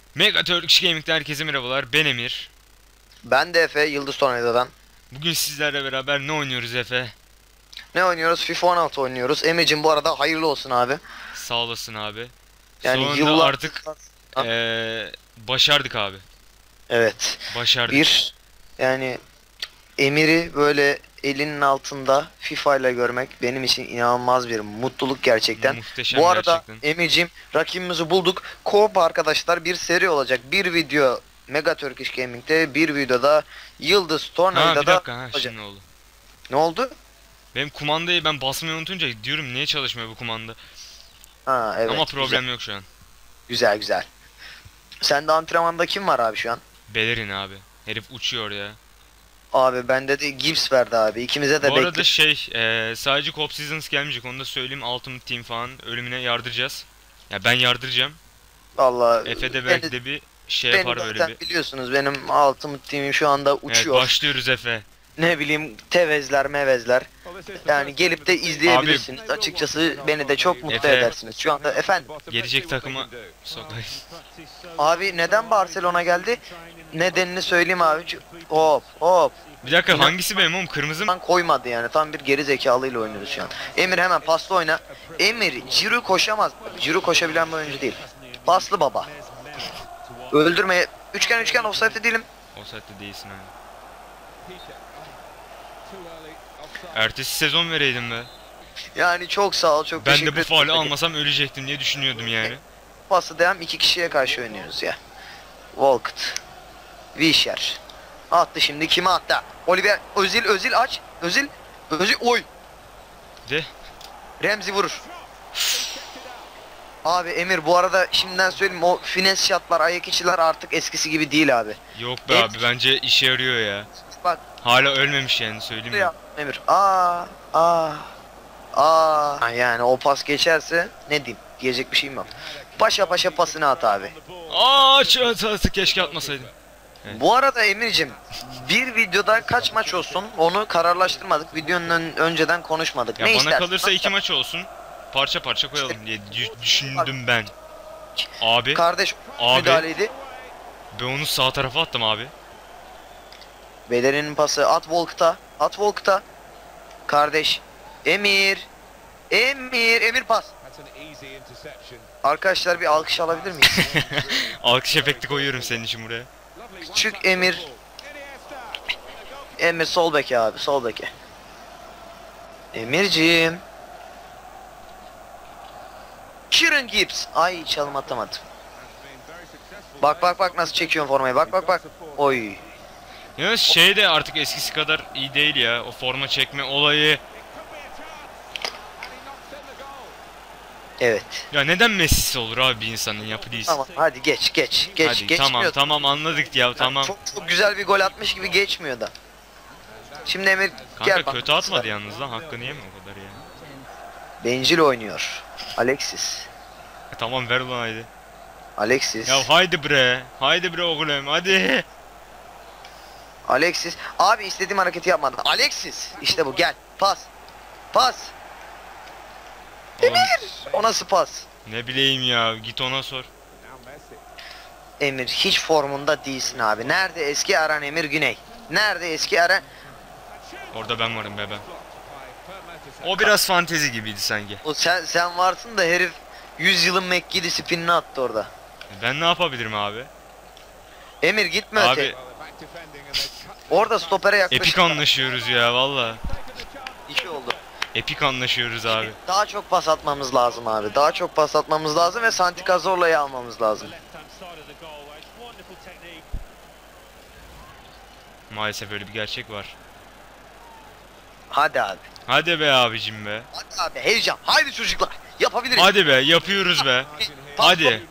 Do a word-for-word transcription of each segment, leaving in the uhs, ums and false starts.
Mega Turkish Gaming'den herkese merhabalar. Ben Emir. Ben de Efe, Yıldız Tornavido'dan. Bugün sizlerle beraber ne oynuyoruz Efe? Ne oynuyoruz? FIFA on altı oynuyoruz. Emre'cim bu arada hayırlı olsun abi. Sağ olasın abi. Yani Sonunda yıllar... artık Ha, ee, başardık abi. evet. Başardık. Bir, yani Emir'i böyle elinin altında FIFA ile görmek benim için inanılmaz bir mutluluk gerçekten. Muhteşem Bu arada gerçekten. Emir'cim rakibimizi bulduk. Co-op arkadaşlar bir seri olacak. Bir video Mega Turkish Gaming'de, bir videoda Yıldız Ha bir Tornavido'da dakika, ha olacak. şimdi oldu. Ne oldu? Benim kumandayı ben basmayı unutunca diyorum niye çalışmıyor bu kumanda. Ha, Ama evet, güzel. problem yok şu an. Güzel güzel. Sende antrenmanda kim var abi şu an? Belerin abi. Herif uçuyor ya. Abi bende de Gibbs verdi abi. İkimize de Bu arada bekle. şey ee, sadece Cop Seasons gelmeyecek, onu da söyleyeyim. Ultimate Team falan ölümüne yardıracağız. Ya ben yardıracağım. Valla Efe de belki beni, de bir şey beni yapar böyle zaten bir. biliyorsunuz, benim Ultimate Team'im şu anda Evet, uçuyor. başlıyoruz Efe. Ne bileyim, tevezler mevezler. Yani gelip de Abi izleyebilirsiniz. Açıkçası beni de çok mutlu Efe, edersiniz. Şu anda efendim. gelecek takıma sokayım. Abi neden Barcelona geldi? Nedenini söyleyeyim abi. Çünkü- Hop hop. Bir dakika, İnan- hangisi benim oğlum, kırmızı mı? koymadı yani. Tam bir geri zekalıyla oynuyoruz şu an. Emir hemen paslı oyna. Emir Ciro koşamaz. Ciro koşabilen bir oyuncu değil. Paslı baba. Öldürmeye. Üçgen üçgen offside değilim. O saatte değilsin abi. Ertesi sezon vereydim be. Yani çok sağ ol, çok Ben teşekkür de bu ederim. faali almasam ölecektim diye düşünüyordum yani. Pası devam, iki kişiye karşı oynuyoruz ya. Walcott. Wilshere. Attı şimdi, kime attı? Oliver, Özil, Özil aç. Özil, Özil, oy. De Remzi vurur. Abi Emir, bu arada şimdiden söyleyeyim, o finesse shotlar, ayak içiler artık eskisi gibi değil abi. yok be En- abi, bence işe yarıyor ya. Bak Hala ölmemiş yani, söyleyeyim mi? ya Emir. Aa, aa, aa. Yani o pas geçerse ne diyeyim? Diyecek bir şeyim yok. Paşa paşa pasını at abi. Aa, çatı, keşke atmasaydım. Evet. Bu arada Emir'cim, bir videoda kaç maç olsun onu kararlaştırmadık. Videonun ön- önceden konuşmadık. Ya Ne bana istersin? kalırsa iki maç olsun. Parça parça koyalım diye dü- düşündüm ben. Abi, Kardeş abi müdahaleydi. ben onu sağ tarafa attım abi. Belerin'in pası, at Volk'ta. At Volk'ta. Kardeş. Emir. Emir. Emir pas. Arkadaşlar bir alkış alabilir miyiz? Alkış efekti koyuyorum senin için buraya. Küçük Emir. Emir sol beke abi, sol beke. Emir'ciğim. Kieran Gibbs. Ay, çalım atamadım. Bak bak bak nasıl çekiyorum formayı. Bak bak bak. Oy. Ya şey de artık eskisi kadar iyi değil ya, o forma çekme olayı. Evet. Ya neden Messi'si olur abi bir insanın, yapı değilsin. Tamam hadi geç geç geç Hadi geçmiyor. tamam tamam, anladık ya, tamam. Çok çok güzel bir gol atmış gibi geçmiyor da. Şimdi Emir Kanka gel bak. kötü atmadı yalnız lan, hakkını yeme o kadar ya. Bencil oynuyor. Alexis. E, tamam ver ulan haydi. Alexis. Ya haydi bre. Haydi bre oğlum hadi. Alexis. Abi istediğim hareketi yapmadı. Alexis. İşte bu, gel. Pas. Pas. Oğlum, O nasıl pas? ne bileyim ya, git ona sor. Emir hiç formunda değilsin abi. Nerede eski Aran Emir Güney? Nerede eski Aran? Orada ben varım be ben. O biraz fantezi gibiydi sanki. O sen sen varsın da herif yüz yılın McGiddy spinini attı orada. Ben ne yapabilirim abi? Emir gitme Abi öte. Orada stopere epik yaklaşık anlaşıyoruz ya valla. iki oldu. Epik anlaşıyoruz abi. Daha çok pas atmamız lazım abi. Daha çok pas atmamız lazım ve Santi Cazorla'yı almamız lazım. Maalesef öyle bir gerçek var. Hadi abi. Hadi be abicim be. Hadi abi, heyecan. Haydi çocuklar. Yapabiliriz. Hadi be, yapıyoruz be. Pas Hadi.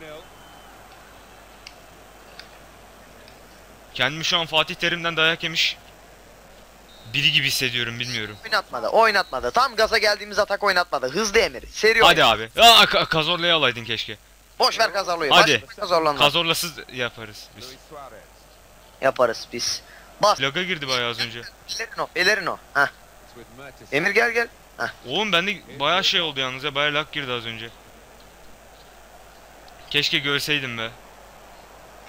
Kendimi şu an Fatih Terim'den dayak yemiş biri gibi hissediyorum, bilmiyorum. Oynatmadı. Oynatmadı. Tam gaza geldiğimiz atak oynatmadı. Hızlı Emir. Seri Hadi oyna. abi. Aa, Ka- Kazorla'yı alaydın keşke. Boş ver Cazorla'yı. Hadi. Başka Cazorla'nın. Kazorlasız yaparız biz. Yaparız biz. Bas. Laga girdi bayağı az önce. Belerin o. Belerin o. Heh. Emir gel gel. Heh. Oğlum bende bayağı şey oldu yalnız ya, bayağı lag girdi az önce. Keşke görseydim be.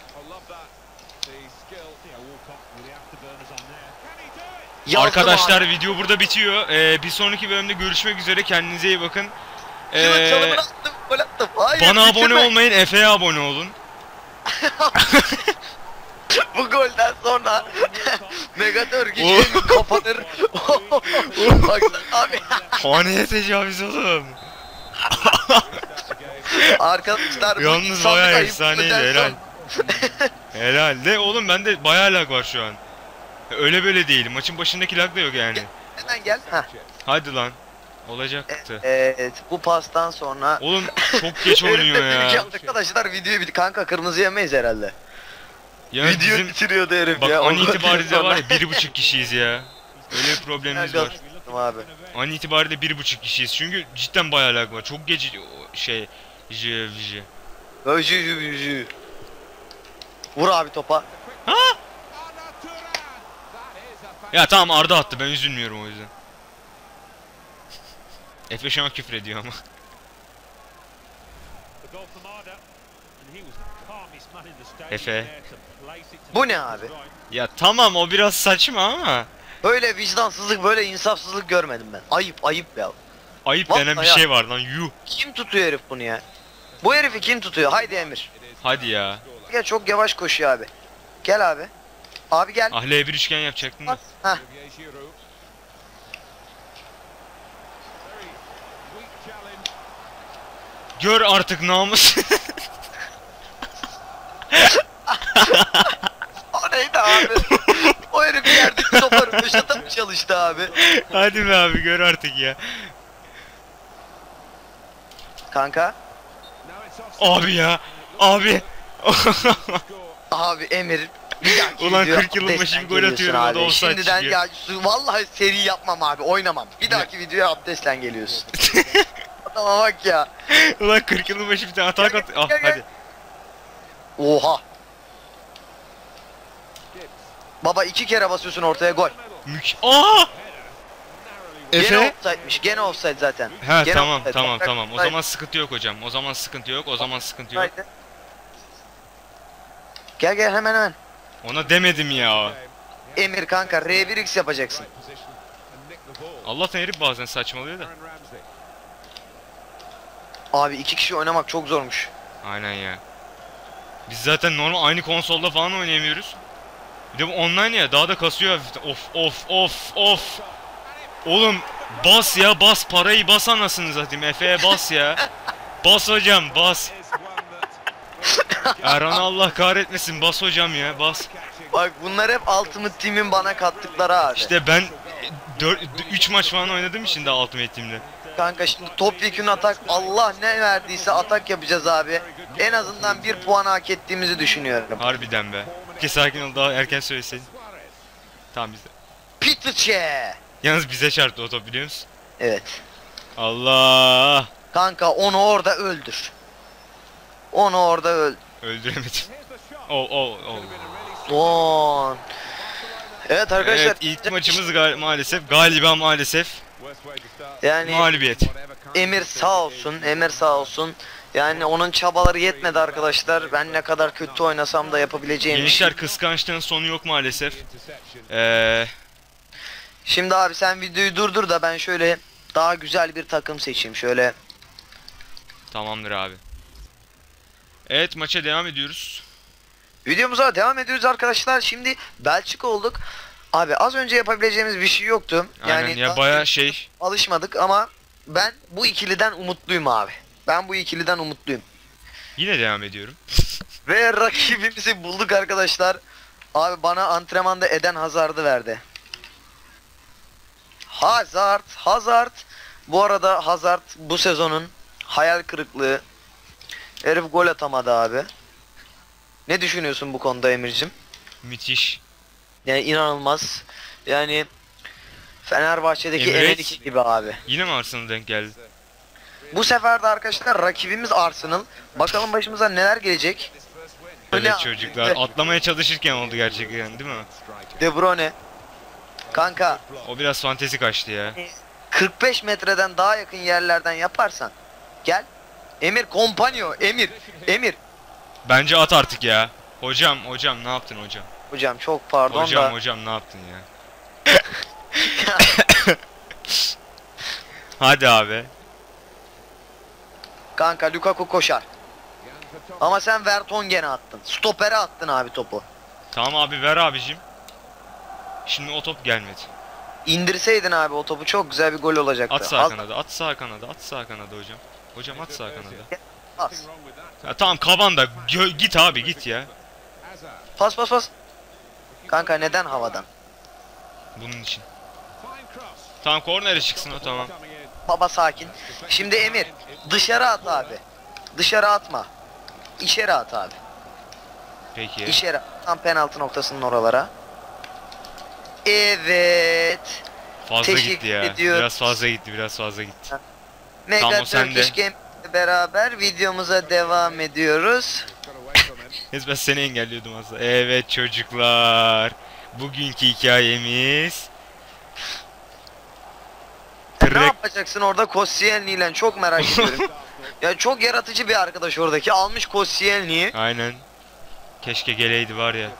Yazdım Arkadaşlar abi. video burada bitiyor. Ee, bir sonraki bölümde görüşmek üzere. Kendinize iyi bakın. Ciro Ee, çalımını attım, gol attım. Hayır, bana abone bitirme. olmayın, Efe'ye abone olun. Bu golden sonra Megatör gücünün kapanır. Bak abi. Haneye tecavüz oğlum. Arkadaşlar bu Yalnız insanlık bayağı ayıp efsaneydi, golden helal. sonra- Helal. De oğlum bende bayağı lag var şu an. Öyle böyle değil. Maçın başındaki lag da yok yani. Hemen gel. Heh. Hadi lan. Olacaktı. Evet, bu pastan sonra Oğlum çok geç Herif de oynuyor büyük ya. yaptı. Arkadaşlar videoyu bir kanka kırmızı yemeyiz herhalde. Ya Video bizim bitiriyordu herif bak ya. an o itibariyle golden var ya sonra- bir buçuk kişiyiz ya. Öyle bir problemimiz var. abi. An itibariyle bir buçuk kişiyiz. Çünkü cidden bayağı lag var. Çok geç şey j j. Öjü jü jü. Vur abi topa. Ya tamam Arda attı. Ben üzülmüyorum o yüzden. Efe şu an küfür ediyor ama. Efe. Bu ne abi? Ya tamam o biraz saçma ama Böyle vicdansızlık, böyle insafsızlık görmedim ben. Ayıp, ayıp ya. ayıp Vallahi denen bir ya. şey var lan yuh. Kim tutuyor herif bunu ya? Bu herifi kim tutuyor? Haydi Emir. Hadi ya. Gel, çok yavaş koşuyor abi. Gel abi. Abi gel. Ah L bir üçgen yapacaktın da. Heh. Gör artık namus. O neydi abi? O herif yerdeki topa röveşata mı çalıştı abi? Hadi be abi gör artık ya. Kanka. Abi ya. Abi. Abi Emir. Bir dahaki Ulan videoya kırk yılın başı abdestle bir gol geliyorsun atıyorum, o da abi. offside Şimdiden çıkıyor. ya su- vallahi seri yapmam abi, oynamam. Bir dahaki videoya abdestle geliyorsun. Adama bak ya. Ulan kırk yılın başı bir tane atak at. Ah Gel, gel. hadi. Oha. Baba iki kere basıyorsun ortaya, gol. Mük. Aa! Gene Efe? offside'miş. Gene offside zaten. Ha Gene tamam offside. tamam Bak, tamam. O offside. zaman sıkıntı yok hocam. O zaman sıkıntı yok. O zaman sıkıntı yok. Haydi. Gel gel hemen hemen. Ona demedim ya. Emir kanka R bir X yapacaksın. Allah'tan herif bazen saçmalıyor da. Abi iki kişi oynamak çok zormuş. Aynen ya. Biz zaten normal aynı konsolda falan oynayamıyoruz. Bir de bu online ya, daha da kasıyor hafiften. Of of of of. Oğlum bas ya, bas parayı, bas anasını satayım. Efe'ye bas ya. Bas hocam bas. Erhan Allah kahretmesin, bas hocam ya, bas. Bak bunlar hep Ultimate Team'in bana kattıkları abi. İşte ben üç maç falan oynadım şimdi Ultimate Team'de. Kanka şimdi topyekün atak, Allah ne verdiyse atak yapacağız abi. En azından bir puan hak ettiğimizi düşünüyorum. Harbiden be. Ki sakin ol, daha erken söyleseydin. Tamam bizde. Pitiçe. Yalnız bize çarptı o top, biliyor musun? Evet. Allah! Kanka onu orada öldür. Onu orada öl. Öldüremedim. Oh oh oh. Don. Evet arkadaşlar. Evet, ilk maçımız gal maalesef galiba maalesef Yani mağlubiyet. Emir sağ olsun, Emir sağ olsun. Yani onun çabaları yetmedi arkadaşlar. Ben ne kadar kötü oynasam da yapabileceğim bir şey. Gençler, kıskançlığın sonu yok maalesef. Ee, Şimdi abi sen videoyu durdur da ben şöyle daha güzel bir takım seçeyim. Şöyle. tamamdır abi. Evet, maça devam ediyoruz. Videomuza devam ediyoruz arkadaşlar. Şimdi Belçika olduk. Abi az önce yapabileceğimiz bir şey yoktu. Aynen Yani ya, daha baya şey. alışmadık ama ben bu ikiliden umutluyum abi. Ben bu ikiliden umutluyum. Yine devam ediyorum. Ve rakibimizi bulduk arkadaşlar. Abi bana antrenmanda Eden Hazard'ı verdi. Hazard, Hazard. Bu arada Hazard bu sezonun hayal kırıklığı. Herif gol atamadı abi. Ne düşünüyorsun bu konuda Emir'cim? Müthiş. Yani inanılmaz. Yani Fenerbahçe'deki Emirates. Emenike gibi abi. Yine mi Arsenal denk geldi? Bu sefer de arkadaşlar rakibimiz Arsenal. Bakalım başımıza neler gelecek. Evet Ne- çocuklar, atlamaya çalışırken oldu gerçekten, değil mi? De Bruyne. Kanka O biraz fantezi kaçtı ya. kırk beş metreden daha yakın yerlerden yaparsan gel. Emir Kompanyo, Emir, Emir. Bence at artık ya. Hocam hocam ne yaptın hocam? Hocam çok pardon Hocam da. hocam ne yaptın ya? Hadi abi. Kanka Lukaku koşar. Ama sen Vertonghen'e attın. Stopere attın abi topu. Tamam abi ver abicim. Şimdi o top gelmedi. İndirseydin abi o topu çok güzel bir gol olacaktı. At sağ Az- kanada, at sağ kanada, at sağ kanada hocam. Hocam at sağ kanada. Pas. Ya tamam Kabanda gö- git abi git ya. Pas pas pas. Kanka neden havadan? Bunun için. Tamam kornere çıksın o tamam. Baba sakin. Şimdi Emir dışarı at abi. Dışarı atma. İçeri at abi. Peki. İçeri at. Tam penaltı noktasının oralara. Evet. Fazla Teşekkür gitti ya. ediyoruz. Biraz fazla gitti, biraz fazla gitti. Mega Tamam, o sende. Turkish Game ile beraber videomuza devam ediyoruz. Neyse ben seni engelliyordum aslında. Evet çocuklar. Bugünkü hikayemiz. Ne Trek. yapacaksın orada Koscielny ile çok merak ediyorum. Ya çok yaratıcı bir arkadaş oradaki. Almış Koscielny'yi. Aynen. Keşke geleydi var ya.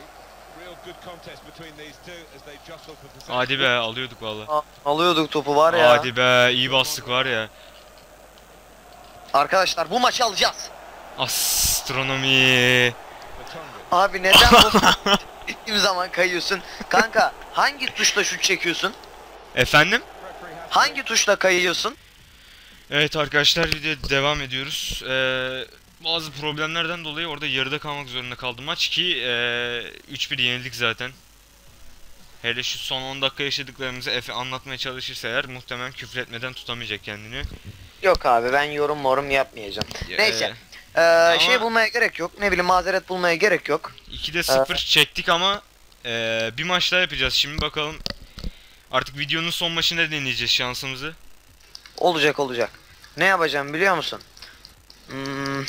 Hadi be alıyorduk valla. A- Alıyorduk topu var ya. Hadi be iyi bastık var ya. Arkadaşlar bu maçı alacağız. Astronomi. Abi neden bu gittiğim zaman kayıyorsun? Kanka hangi tuşla şut çekiyorsun? Efendim? Hangi tuşla kayıyorsun? Evet arkadaşlar videoya devam ediyoruz. Ee, bazı problemlerden dolayı orada yarıda kalmak zorunda kaldım maç ki ee, üç bir yenildik zaten. Hele şu son on dakika yaşadıklarımızı Efe anlatmaya çalışırsa eğer muhtemelen küfretmeden tutamayacak kendini. Yok abi ben yorum morum yapmayacağım. Ee, Neyse. Ee, şey bulmaya gerek yok. Ne bileyim mazeret bulmaya gerek yok. ikide sıfır çektik ama ee, bir maç daha yapacağız şimdi bakalım. Artık videonun son maçında deneyeceğiz şansımızı. Olacak olacak. Ne yapacağım biliyor musun? Hmm,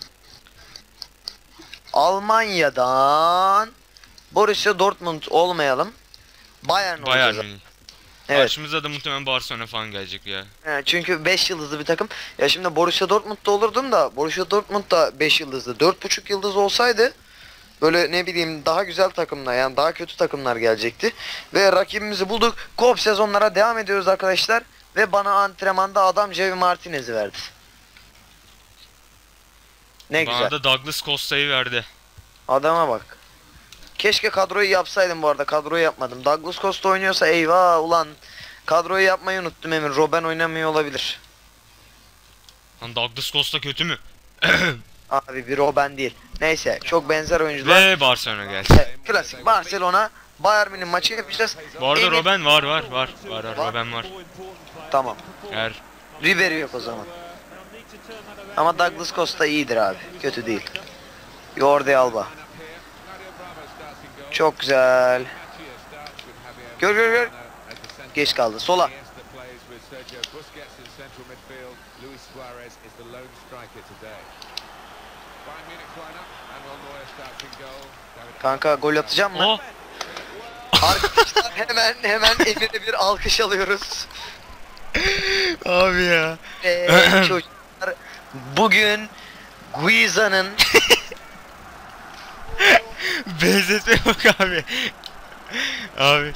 Almanya'dan Borussia Dortmund olmayalım. Bayern Bayern olacağız. Münih. Evet. Karşımıza da muhtemelen Barcelona falan gelecek ya. He, çünkü beş yıldızlı bir takım. Ya şimdi Borussia Dortmund'da olurdum da Borussia Dortmund da beş yıldızlı. dört buçuk yıldız olsaydı böyle ne bileyim daha güzel takımlar yani daha kötü takımlar gelecekti. Ve rakibimizi bulduk. Kop sezonlara devam ediyoruz arkadaşlar. Ve bana antrenmanda adam Javi Martinez'i verdi. Ne Bana güzel. da Douglas Costa'yı verdi. Adama bak. Keşke kadroyu yapsaydım bu arada. Kadroyu yapmadım. Douglas Costa oynuyorsa eyvah ulan. Kadroyu yapmayı unuttum Emir. Robben oynamıyor olabilir. Lan Douglas Costa kötü mü? Abi bir Robben değil. Neyse çok benzer oyuncular. Ve Barcelona geldi. Evet, klasik Barcelona Bayern Münih maçı yapacağız. Bu arada Emir- Robben var var var. Var var Robben var. Tamam. Eğer Ribery yok o zaman. Ama Douglas Costa iyidir abi. Kötü değil. Jordi Alba. Çok güzel. Gör gör gör. Geç kaldı. Sola. Kanka gol atacağım mı? oh Arkadaşlar hemen hemen Emir'e bir alkış alıyoruz. abi ya. Eee çocuklar bugün Guiza'nın Benzetme bak abi. Abi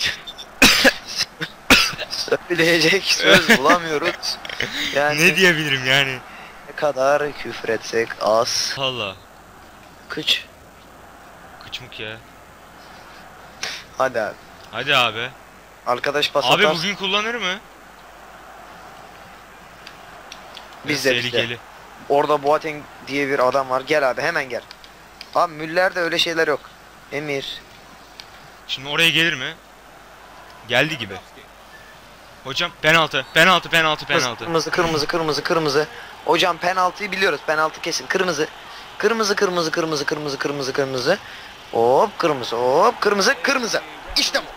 söyleyecek söz bulamıyoruz. Yani ne diyebilirim yani? ne kadar küfür etsek az. Allah. Kıç. Kıçmık ya. Hadi abi. Hadi abi. Arkadaş pas Abi atar. bugün kullanır mı? Biz Biraz de biz de. tehlikeli. Orada Boateng diye bir adam var. Gel abi hemen gel. Abi Müller'de öyle şeyler yok. Emir. Şimdi oraya gelir mi? Geldi gibi. Hocam penaltı, penaltı, penaltı, penaltı. Kırmızı kırmızı kırmızı kırmızı. Hocam penaltıyı biliyoruz. Penaltı kesin. Kırmızı. Kırmızı kırmızı kırmızı kırmızı kırmızı kırmızı. Hop kırmızı hop kırmızı kırmızı. İşte bu.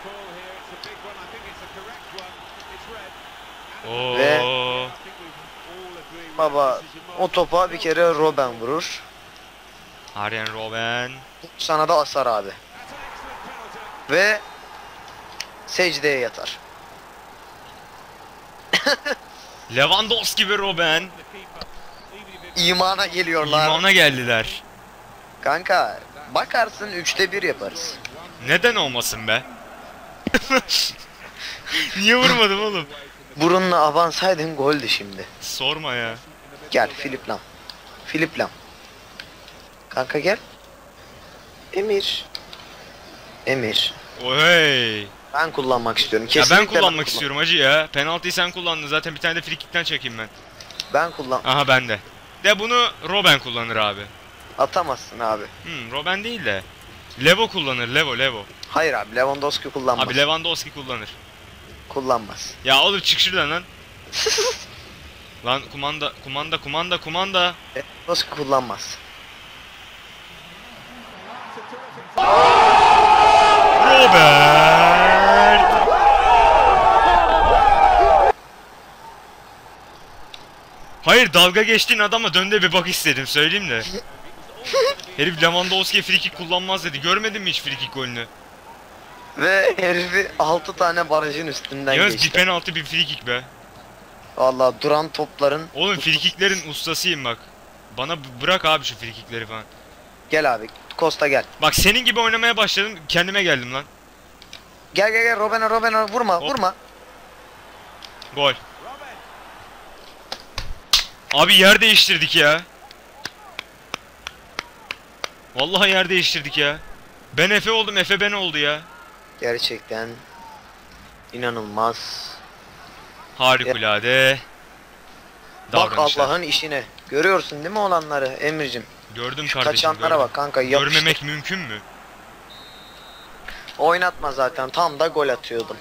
Oo. Ve- Baba o topa bir kere Robben vurur. Arjen Robben. Sana da asar abi. Ve secdeye yatar. Lewandowski ve Robben. İmana geliyorlar. İmana geldiler. Kanka Bakarsın üçte bir yaparız. Neden olmasın be? Niye vurmadım oğlum? Burunla avansaydın goldü şimdi. Sorma ya. Gel Filip Lam. Filip Lam. Kanka gel. Emir. Emir. Oy. Ben kullanmak istiyorum. Ya Kesinlikle ben kullanmak kullan- istiyorum hacı ya. Penaltıyı sen kullandın zaten, bir tane de free kick'ten çekeyim ben. Ben kullan. Aha bende. De bunu Robben kullanır abi. Atamazsın abi. Hmm, Robben değil de. Levo kullanır, Levo, Levo. Hayır abi Lewandowski kullanmaz. Abi Lewandowski kullanır. Kullanmaz. Ya oğlum çık şuradan lan. Lan kumanda, kumanda, kumanda, kumanda. Lewandowski kullanmaz. Robert. Hayır, dalga geçtiğin adama dön de bir bak istedim, söyleyeyim de. Herif Lewandowski'ye free kick kullanmaz dedi. Görmedin mi hiç free kick golünü? Ve herifi altı tane barajın üstünden Yalnız bir geçti. penaltı bir free kick be. Vallahi duran topların. Oğlum free kicklerin ustasıyım bak. Bana b- bırak abi şu free kickleri falan. Gel abi. Costa gel. Bak senin gibi oynamaya başladım, kendime geldim lan. Gel gel gel Robben'e Robben'e vurma Hop. vurma. Gol. Abi yer değiştirdik ya. Vallahi yer değiştirdik ya. Ben Efe oldum, Efe ben oldu ya. Gerçekten inanılmaz. Harikulade. Bak davranışlar. Allah'ın işine. Görüyorsun değil mi olanları Emir'cim? Gördüm Şu kardeşim. kaçanlara gördüm. bak kanka, yapıştı. Görmemek mümkün mü? Oynatma zaten, tam da gol atıyordum.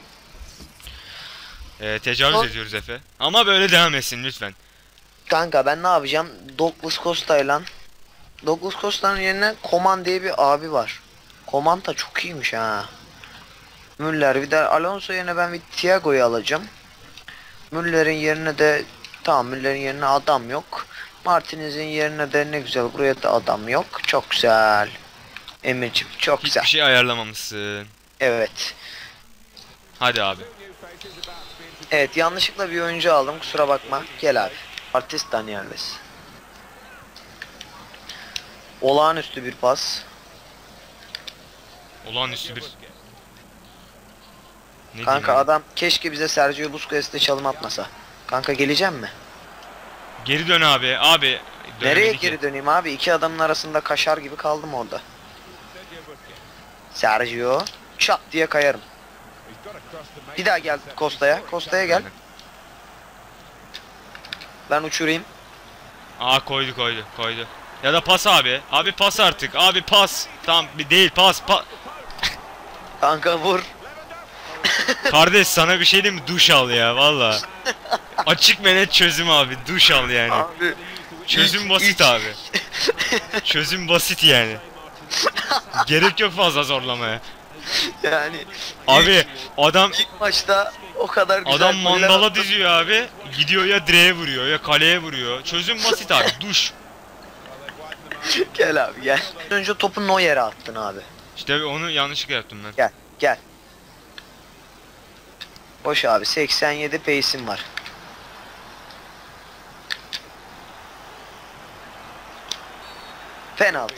Ee, tecavüz Son- ediyoruz Efe. Ama böyle devam etsin lütfen. Kanka ben ne yapacağım? Douglas Costa'yla. Douglas Costa'nın yerine Koman diye bir abi var. Koman da çok iyiymiş ha. Müller, bir de Alonso yerine ben bir Thiago'yu alacağım. Müller'in yerine de tamam, Müller'in yerine adam yok. Martinez'in yerine de ne güzel, buraya da adam yok. Çok güzel. Emir'cim çok Hiçbir güzel. şey ayarlamamışsın. Evet. Hadi abi. Evet, yanlışlıkla bir oyuncu aldım, kusura bakma. Gel abi. Artist Dani Alves. Olağanüstü bir pas. Olağanüstü bir... Ne Kanka diyeyim adam keşke bize Sergio Busquets'te çalım atmasa. Kanka geleceğim mi? abi? Geri dön abi. Abi. Nereye dönemedi ki. geri döneyim abi? İki adamın arasında kaşar gibi kaldım orada. Sergio. Çat diye kayarım. Bir daha gel Costa'ya. Costa'ya gel. Aynen. Ben uçurayım. Aa koydu koydu koydu. Ya da pas abi. Abi pas artık. Abi pas. Tamam bir değil pas. Pa Kanka vur. Kardeş sana bir şey diyeyim mi? Duş al ya valla. Açık ve net çözüm abi. Duş al yani. Abi. Çözüm ilk- basit ilk- abi. Çözüm basit yani. Gerek yok fazla zorlamaya. Yani. Abi adam ilk maçta o kadar güzel adam goller mandala attım. diziyor abi. Gidiyor ya direğe vuruyor ya kaleye vuruyor. Çözüm basit abi. Duş. Gel abi gel. Önce topu Neuer'e attın abi. İşte onu yanlışlıkla yaptım ben. Gel gel. Boş abi, seksen yedi pace'im var. Penaltı.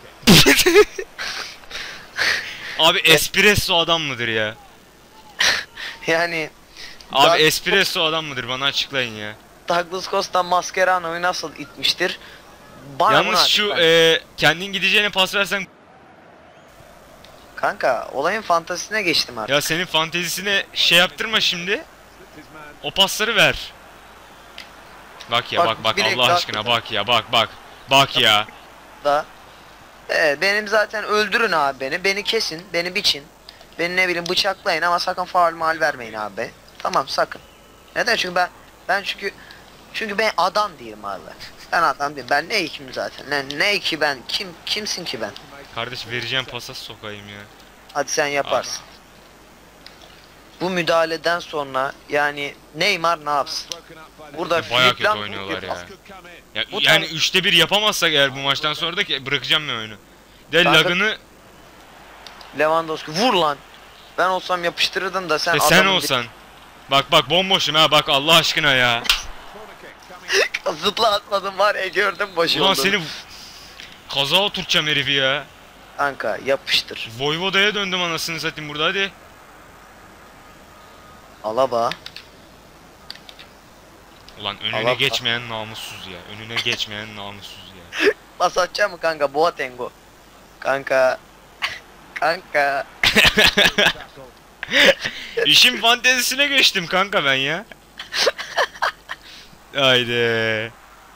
Abi espresso adam mıdır ya? Yani Abi Doug- espresso adam mıdır bana açıklayın ya. Douglas Costa Mascherano'yu nasıl itmiştir? Bana bunu Yalnız şu açıkla. e, kendin gideceğine pas versen Kanka olayın fantazisine geçtim artık. ya senin fantezisine şey yaptırma şimdi. O pasları ver. Bak ya Bak, bak bak bilek Allah daha- aşkına bak ya bak bak. Bak ya. Da. Evet, benim zaten öldürün abi beni. Beni kesin, beni biçin. Beni ne bileyim bıçaklayın ama sakın faul mal vermeyin abi. Tamam sakın. Neden? Çünkü ben ben çünkü çünkü ben adam değilim abi. Ben adam değilim. Ben ne kim zaten? Ne ne ki ben? Kim kimsin ki ben? Kardeş vereceğim pasa sokayım ya. Hadi sen yaparsın. Bu müdahaleden sonra yani Neymar ne yapsın? Burada Ya bayağı Filip kötü Lam oynuyorlar bir ya. pas. Ya Bu yani tarz- üçte bir yapamazsak eğer bu maçtan sonra da ki bırakacağım ben oyunu. De Kanka- lagını Lewandowski vur lan. Ben olsam yapıştırırdım da sen e, sen adamın olsan. Bak bak bomboşum ha bak Allah aşkına ya. bir- zıpla atmadım var ya, gördüm başı Ulan oldu. seni kaza oturtacağım herifi ya. Kanka yapıştır. Voivoda'ya döndüm anasını satayım burada, hadi. Alaba. Ulan önüne Allah- geçmeyen namussuz ya. Önüne geçmeyen namussuz ya. Pas atacak mı kanka? Boateng'o. Kanka. Kanka. İşin fantezisine geçtim kanka ben ya. Haydi.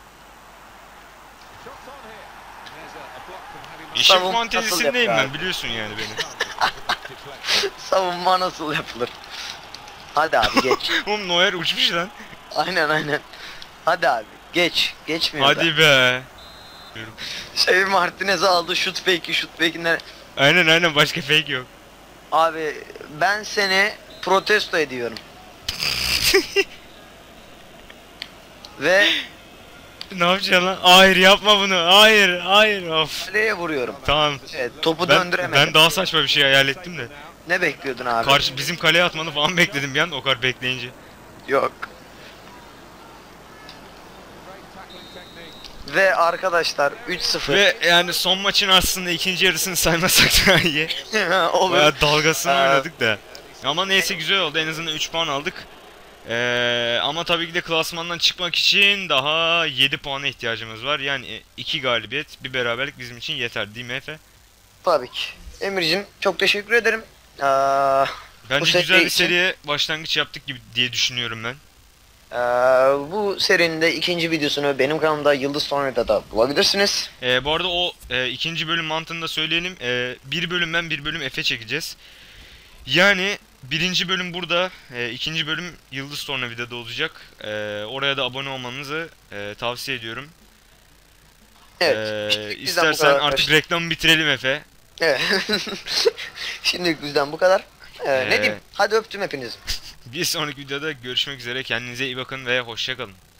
İşin Savunma fantezisindeyim nasıl ben, yapıyor biliyorsun yani beni. Savunma nasıl yapılır? Hadi abi geç. Oğlum Neuer uçmuş lan. Aynen aynen. Hadi abi geç. Geçmiyor da. Hadi be. Şey Martinez aldı şut fake'i şut fake'ine. Aynen aynen, başka fake yok. Abi ben seni protesto ediyorum. Ve Ne yapacaksın lan? Hayır yapma bunu. Hayır hayır of. kaleye vuruyorum. Tamam. Evet, topu Ben, döndüremedim. ben daha saçma bir şey hayal ettim de. Ne bekliyordun abi? Karşı bizim kaleye atmanı falan bekledim bir an, o kadar bekleyince. Yok. Ve arkadaşlar üç sıfır. Ve yani son maçın aslında ikinci yarısını saymasak daha iyi. Olur. Bayağı dalgasını Ee, oynadık da. Ama neyse, güzel oldu, en azından üç puan aldık. Ee, ama tabii ki de klasmandan çıkmak için daha yedi puana ihtiyacımız var. Yani iki galibiyet, bir beraberlik bizim için yeter değil mi Efe? Tabii ki. Emir'cim çok teşekkür ederim. Aa, Bence seri güzel bir için- seriye başlangıç yaptık gibi diye düşünüyorum ben. Ee, bu serinin de ikinci videosunu benim kanalımda Yıldız Tornado'da da bulabilirsiniz. Ee, bu arada o e, ikinci bölüm mantığını da söyleyelim. Ee, bir bölüm ben, bir bölüm Efe çekeceğiz. Yani birinci bölüm burada, e, ikinci bölüm Yıldız Tornavida'da olacak. E, oraya da abone olmanızı e, tavsiye ediyorum. Evet. Ee, şimdilik bizden bu istersen kadar artık arkadaşlar. reklamı bitirelim Efe. Evet. Şimdilik bizden bu kadar. Ee, Ee, ne diyeyim? Hadi öptüm hepinizi. Bir sonraki videoda görüşmek üzere. Kendinize iyi bakın ve hoşça kalın.